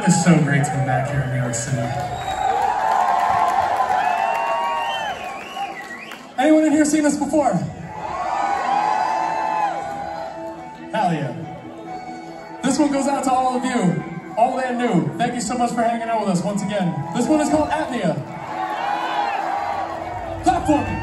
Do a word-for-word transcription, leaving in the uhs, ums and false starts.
It's so great to be back here in New York City. Anyone in here seen us before? Hell yeah. This one goes out to all of you, old and new. Thank you so much for hanging out with us once again. This one is called Apnea. Clap for me.